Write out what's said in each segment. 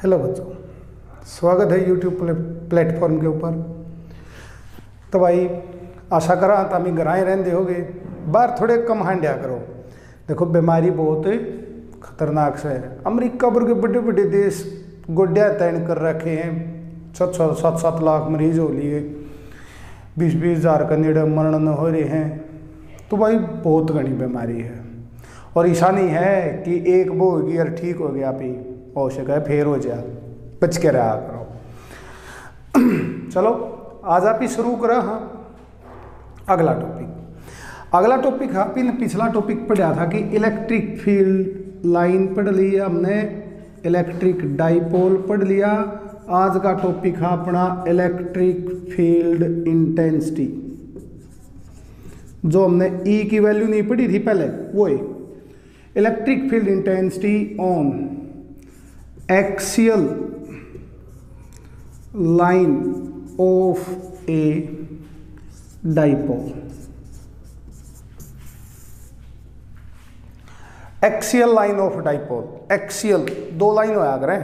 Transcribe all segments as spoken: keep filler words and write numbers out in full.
Hello बच्चों, स्वागत है यूट्यूब प्लेटफॉर्म के ऊपर। तो भाई आशा करा तामी घराए रहते होगे, बाहर थोड़े कम हांडिया करो। देखो बीमारी बहुत खतरनाक से है। अमेरिका भर के बड़े बड़े देश गोड्या तैन कर रखे हैं, छः छः सात सात लाख मरीज हो लिए, बीस बीस हजार का नेड़े मरण हो रहे हैं। तो भाई बहुत घनी बीमारी है और ऐसा नहीं है कि एक वो होगी और ठीक हो गया भी हो सका है फिर हो जा, बच के रहा करो। चलो आज आप ही शुरू करा। हाँ अगला टॉपिक अगला टॉपिक आप ही ने पिछला टॉपिक पढ़ा था कि इलेक्ट्रिक फील्ड लाइन पढ़ ली हमने, इलेक्ट्रिक डाइपोल पढ़ लिया। आज का टॉपिक है अपना इलेक्ट्रिक फील्ड इंटेंसिटी। जो हमने ई की वैल्यू नहीं पढ़ी थी पहले, वो है electric field intensity on axial line of a dipole. Axial line of dipole, axial दो लाइन होया करें,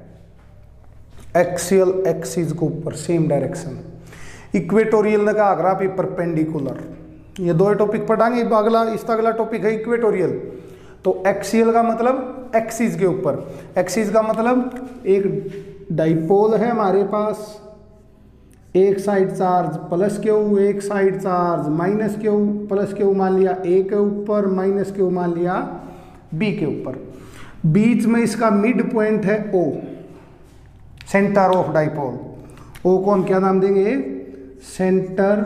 एक्सियल एक्सिस के ऊपर सेम डायरेक्शन, इक्वेटोरियल ने कहा अगर आप परपेंडिकुलर। ये दो टॉपिक पढ़ाएंगे। अगला इसका अगला टॉपिक है इक्वेटोरियल। तो एक्सियल का मतलब एक्सिस के ऊपर, एक्सिस का मतलब एक डाइपोल है हमारे पास, एक साइड चार्ज प्लस क्यू, एक side charge minus q, plus q मान लिया ए के ऊपर, माइनस क्यू मान लिया बी के ऊपर। बीच में इसका मिड पॉइंट है O, center of dipole. O को हम क्या नाम देंगे? Center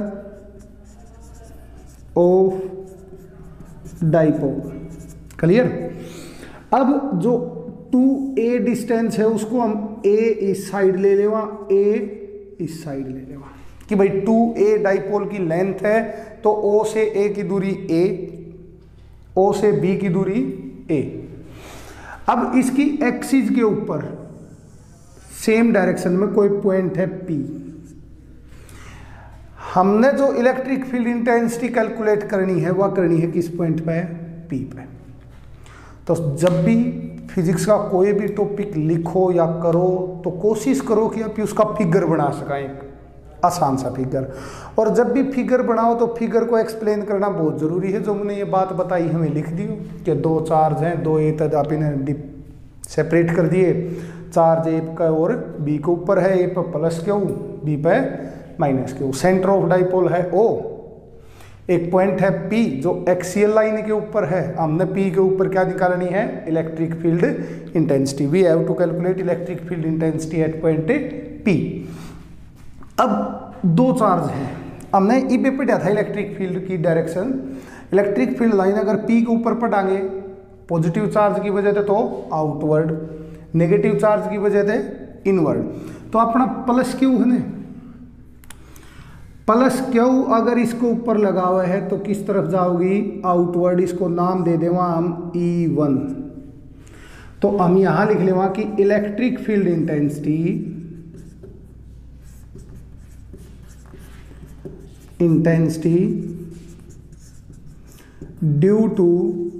of dipole. क्लियर? अब जो टू ए डिस्टेंस है उसको हम ए इस साइड ले लेवा, ए इस साइड ले लेवा कि भाई टू ए डाइपोल की लेंथ है तो ओ से ए की दूरी ए, ओ से बी की दूरी ए। अब इसकी एक्सिस के ऊपर सेम डायरेक्शन में कोई पॉइंट है पी। हमने जो इलेक्ट्रिक फील्ड इंटेंसिटी कैलकुलेट करनी है वह करनी है किस पॉइंट पे? पी पे। तो जब भी फिजिक्स का कोई भी टॉपिक लिखो या करो तो कोशिश करो कि आप उसका फिगर बना सकें, आसान सा फिगर। और जब भी फिगर बनाओ तो फिगर को एक्सप्लेन करना बहुत ज़रूरी है। जो मैंने ये बात बताई हमें लिख दियो कि दो चार्ज हैं, दो ए तक आप इन्हें सेपरेट कर दिए। चार्ज ए का और बी के ऊपर है, ए पर प्लस क्यू, बी पे minus q. Center of dipole है ओ, एक पॉइंट है पी जो एक्सियल लाइन के ऊपर है। हमने पी के ऊपर क्या निकालनी है? Electric field intensity. We have to calculate electric field intensity at point P. अब दो चार्ज हैं, हमने ई पे पढ़ा था इलेक्ट्रिक फील्ड की डायरेक्शन। इलेक्ट्रिक फील्ड लाइन अगर पी के ऊपर पढ़ाएंगे पॉजिटिव चार्ज की वजह से तो आउटवर्ड, नेगेटिव चार्ज की वजह से इनवर्ड। तो अपना प्लस क्यू है ना, प्लस क्यू अगर इसको ऊपर लगा हुआ है तो किस तरफ जाओगी? आउटवर्ड। इसको नाम दे देवा हम ई वन। तो हम यहां लिख लेवा कि electric field intensity intensity due to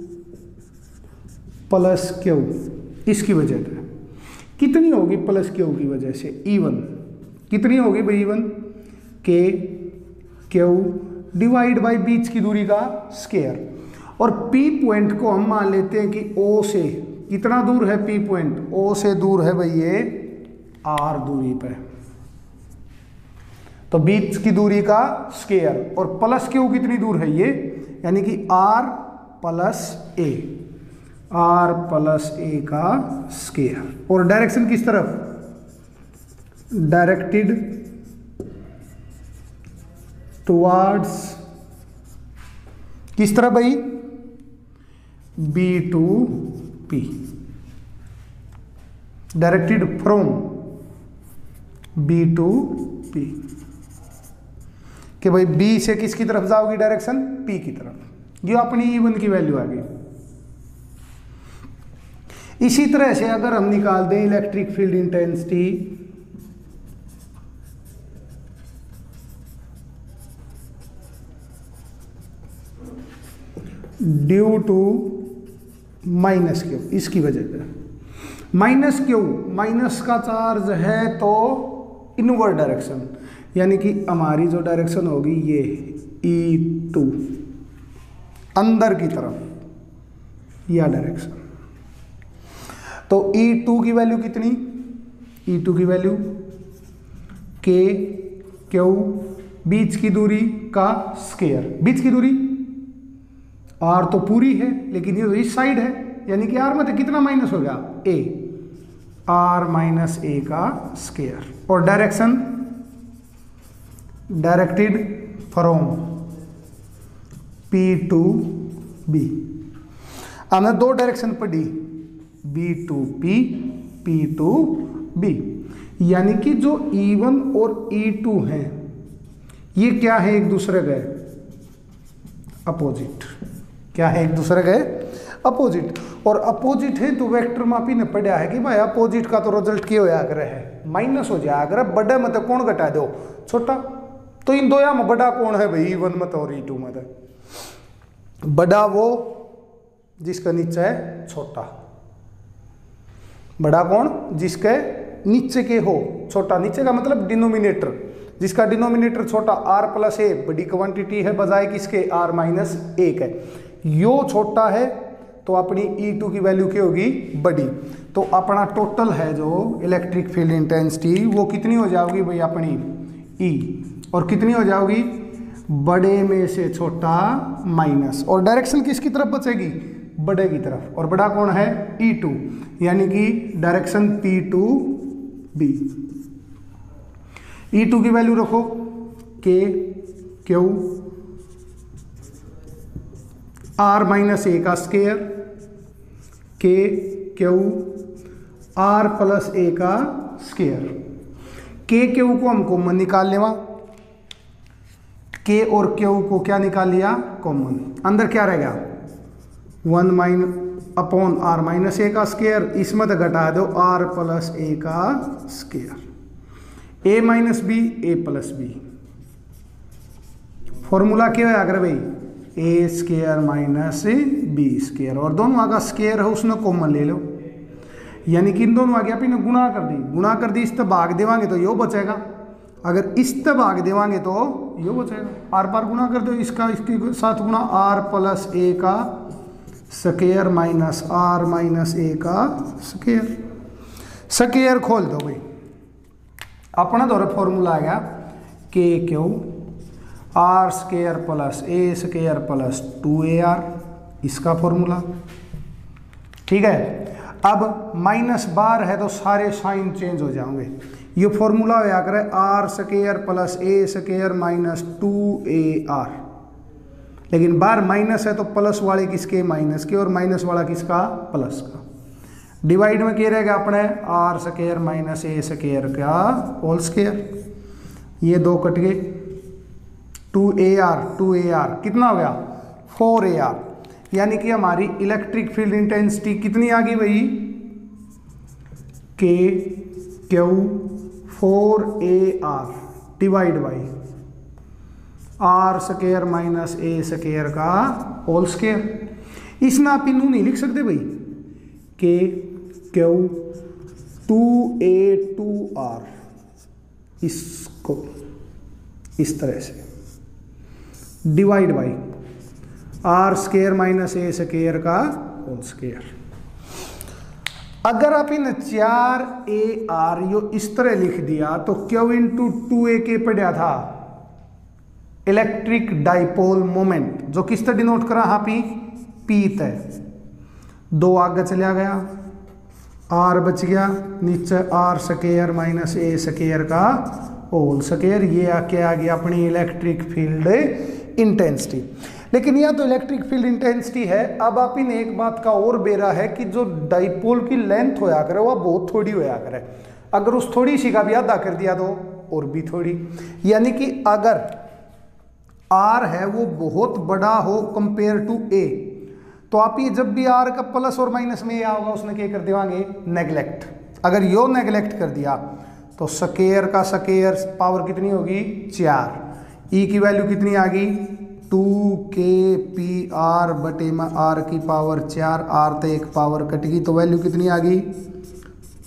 plus q, इसकी वजह से कितनी होगी? प्लस क्यू की वजह से ई वन कितनी होगी भाई? E one k q divide by बीच की दूरी का स्क्वायर। और पी पॉइंट को हम मान लेते हैं कि ओ से कितना दूर है? पी पॉइंट ओ से दूर है भाई ये आर दूरी पे, तो बीच की दूरी का स्क्वायर। और प्लस क्यू कितनी दूर है ये? यानी कि r plus a, r plus a का स्क्वायर। और डायरेक्शन किस तरफ? डायरेक्टेड टुवार्ड्स किस तरह भाई? B to P, directed from B to P. कि भाई बी से किसकी तरफ जाओगी डायरेक्शन? पी की तरफ। ये अपनी ई वन की वैल्यू आ गई। इसी तरह से अगर हम निकाल दें electric field intensity due to minus q, इसकी वजह से माइनस क्यू, माइनस का चार्ज है तो इनवर्ड डायरेक्शन, यानी कि हमारी जो डायरेक्शन होगी ये ई टू, अंदर की तरफ यह डायरेक्शन। तो ई टू की वैल्यू कितनी, ई टू की वैल्यू के क्यू, बीच की दूरी का स्क्वायर, बीच की दूरी आर तो पूरी है लेकिन ये तो इस साइड है, यानी कि आर में कितना माइनस हो गया, ए, आर माइनस ए का स्क्वायर। और direction directed from P to B, हमने दो डायरेक्शन पढ़ी, B to P, P to B, यानी कि जो ई वन और ई टू हैं ये क्या है, एक दूसरे के अपोजिट, क्या है, एक दूसरे के अपोजिट। और अपोजिट है तो वेक्टर मापी ने पढ़ा है कि भाई अपोजिट का तो रिजल्ट क्या होया करे है, माइनस हो जाए। अगर बड़े में तो कौन घटा दो, छोटा, तो इन दो में बड़ा कौन है भाई, ई वन में तो और ई टू में तो बड़ा वो जिसका नीचे है छोटा, बड़ा कौन जिसके नीचे के हो छोटा, नीचे का मतलब डिनोमिनेटर, जिसका डिनोमिनेटर छोटा, आर प्लस ए बड़ी क्वांटिटी है बजाय किसके, आर माइनस एक है, यो छोटा है तो अपनी ई टू की वैल्यू क्या होगी, बड़ी। तो अपना टोटल है जो इलेक्ट्रिक फील्ड इंटेंसिटी वो कितनी हो जाएगी भाई अपनी ई, और कितनी हो जाएगी, बड़े में से छोटा माइनस, और डायरेक्शन किसकी तरफ बचेगी, बड़े की तरफ, और बड़ा कौन है, ई टू, यानी कि direction P to B. E two की वैल्यू रखो k q are minus a का स्क्वायर, के क्यू आर प्लस ए का स्क्वायर। के क्यू को हम कॉमन निकाल लेवा, के और क्यू को क्या निकाल लिया, कॉमन, अंदर क्या रह गया, one mine upon r minus a का स्क्वायर, इसमें तो घटा दो आर प्लस ए का square, a minus b a plus b. Formula क्या है अगर भाई, a square minus b square, और दोनों का स्क्वायर है उसने कॉमन ले लो, यानी कि इन दोनों आगे आप इन्हें गुणा कर दी, गुणा कर दी, इस तक भाग देवांगे तो यो बचेगा, अगर इस तक भाग देवांगे तो यो बचेगा, आर पार गुणा कर दो, इसका इसके साथ गुणा, आर प्लस ए का square minus r minus a का स्क्वायर, स्क्वायर खोल दो भाई, अपना दौरा फॉर्मूला आ गया k q r square plus a square plus two a r, इसका फॉर्मूला, ठीक है। अब माइनस बार है तो सारे साइन चेंज हो जाएंगे, ये फॉर्मूला होया करे r square plus a square minus two a r, लेकिन बार माइनस है तो प्लस वाले किसके, माइनस के, और माइनस वाला किसका, प्लस का। डिवाइड में क्या रहेगा अपने, r square minus a square का होल स्क्वायर, ये दो कट गए, two a r two a r कितना हो गया, फोर ए आर, यानी कि हमारी इलेक्ट्रिक फील्ड इंटेंसिटी कितनी आ गई भाई, k q four a r divide by r square minus a square का होल स्क्वायर। इसमें आप इनू नहीं लिख सकते भाई, k q two a two r, इसको इस तरह से divide by r square minus a square का होल स्क्वायर। अगर आप इन चार ए आर यो इस तरह लिख दिया तो क्यू इंटू टू ए के पढ़ा था इलेक्ट्रिक डाइपोल मोमेंट, जो किस तरह डिनोट करा, हाँ पी पी तय, दो आगे चला गया, आर बच गया, नीचे r square minus a square का होल स्क्वायर, ये आके आ गया अपनी इलेक्ट्रिक फील्ड इंटेंसिटी। लेकिन यह तो इलेक्ट्रिक फील्ड इंटेंसिटी है। अब आप इन एक बात का और बेरा है कि जो डाइपोल की लेंथ होया करे वह बहुत थोड़ी होया करे, अगर उस थोड़ी सी का भी आधा कर दिया तो और भी थोड़ी, यानी कि अगर आर है वो बहुत बड़ा हो कंपेयर टू ए, तो आप ये जब भी आर का प्लस और माइनस में आ होगा उसने क्या कर देवांगे, नेग्लेक्ट। अगर यो नेग्लेक्ट कर दिया तो स्क्वायर का स्क्वायर पावर कितनी होगी, चार, ई की वैल्यू कितनी आ गई, टू के पी आर बटे में आर की पावर चार, आर तो एक पावर कट गई तो वैल्यू कितनी आ गई,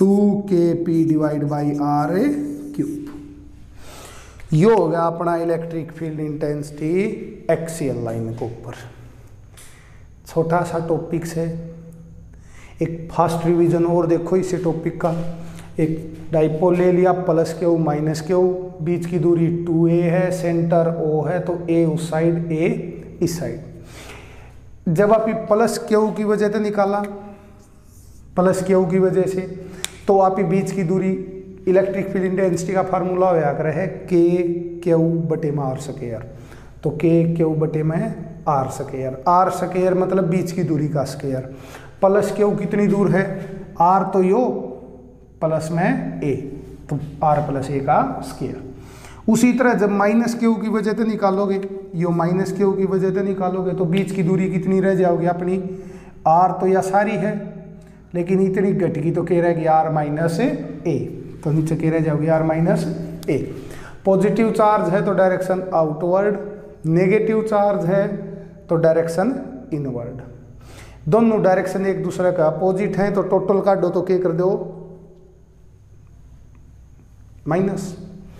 two k p divide by r cube. ये हो गया अपना electric field intensity axial line के ऊपर। छोटा सा टॉपिक है, एक फास्ट रिवीजन और देखो इसी टॉपिक का। एक डाइपोल ले लिया, प्लस क्यू माइनस क्यू, बीच की दूरी टू ए है, सेंटर ओ है, तो ए उस साइड ए इस साइड। जब आप प्लस क्यू की वजह से निकाला, प्लस क्यू की वजह से, तो आप बीच की दूरी इलेक्ट्रिक फील्ड इंटेंसिटी का फार्मूला होया कर है के क्यू बटे में आर स्क्वायर। तो के क्यू बटे में आर स्क्वायर, आर स्क्वायर मतलब बीच की दूरी का स्क्वायर। प्लस क्यू कितनी दूर है, आर तो यो प्लस में ए, तो आर प्लस ए का स्क्वायर। उसी तरह जब माइनस क्यू की वजह से निकालोगे, यो माइनस क्यू की वजह से निकालोगे, तो बीच की दूरी कितनी रह जाओगी अपनी, आर तो या सारी है लेकिन इतनी घटगी, तो कह रहेगी आर माइनस ए, तो नीचे कह रह जाओगी r minus a. Positive charge है तो डायरेक्शन आउटवर्ड, नेगेटिव चार्ज है तो डायरेक्शन इनवर्ड। दोनों डायरेक्शन एक दूसरे का अपोजिट है, तो टोटल काटो तो क्या कर दो, माइनस।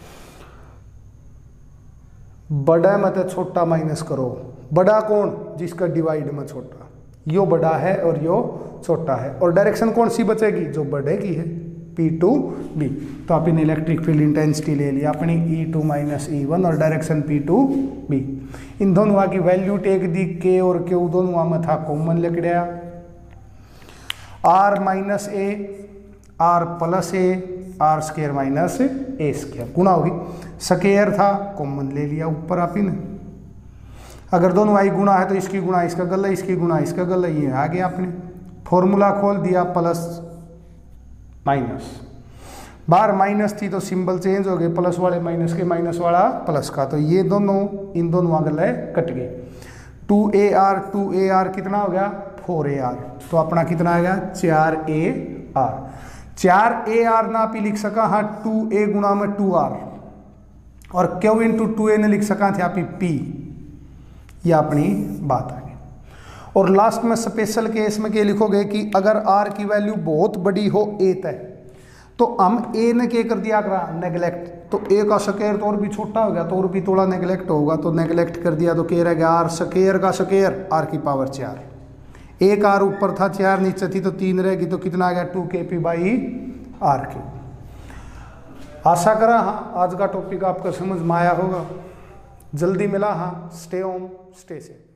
बड़ा मत छोटा माइनस करो। बड़ा कौन, जिसका डिवाइड में छोटा, यो बड़ा है और यो छोटा है। और डायरेक्शन कौन सी बचेगी, जो बड़े की है, P टू B। तो आप इन इलेक्ट्रिक फील्ड इंटेंसिटी ले लिया अपनी E two minus E one और डायरेक्शन P टू B। इन दोनों की वैल्यू टेक दी, K और Q दोनों में था कॉमन लिखा, R minus a, R plus a, r square minus a square, गुणा होगी, स्क्वायर था कॉमन ले लिया ऊपर आप ही ने। अगर दोनों आई गुणा है तो इसकी गुणा इसका गला, इसकी गुणा इसका गला, ये आ गया आपने। फॉर्मूला खोल दिया, प्लस माइनस, बार माइनस थी तो सिंबल चेंज हो गए, प्लस वाले माइनस के, माइनस वाला प्लस का, तो ये दोनों इन दोनों गले कट गए। Two a r, two a r कितना हो गया, फोर ए आर, तो अपना कितना आ गया, चार ए आर। चार ए आर ना आप लिख सका, हाँ टू ए गुणा में टू आर, और क्यू इंटू टू ए ने लिख सका थे आप पी, यह अपनी बात आ गई। और लास्ट में स्पेशल केस में क्या लिखोगे कि अगर आर की वैल्यू बहुत बड़ी हो ए तय, तो हम ए ने क्या कर दिया करा, नेग्लेक्ट, तो ए का स्क्वायर तो और भी छोटा हो गया, तो और भी थोड़ा नेग्लेक्ट होगा, तो नेग्लेक्ट कर दिया, तो क्या रह गया, आर स्क्वायर का स्क्वायर, आर की पावर चार। एक आर ऊपर था, चार नीचे थी, तो तीन रहेगी, तो कितना आ गया, two k p by r cube. आशा करा हाँ आज का टॉपिक आपको समझ में आया होगा। जल्दी मिला, हाँ, स्टे होम स्टे सेफ।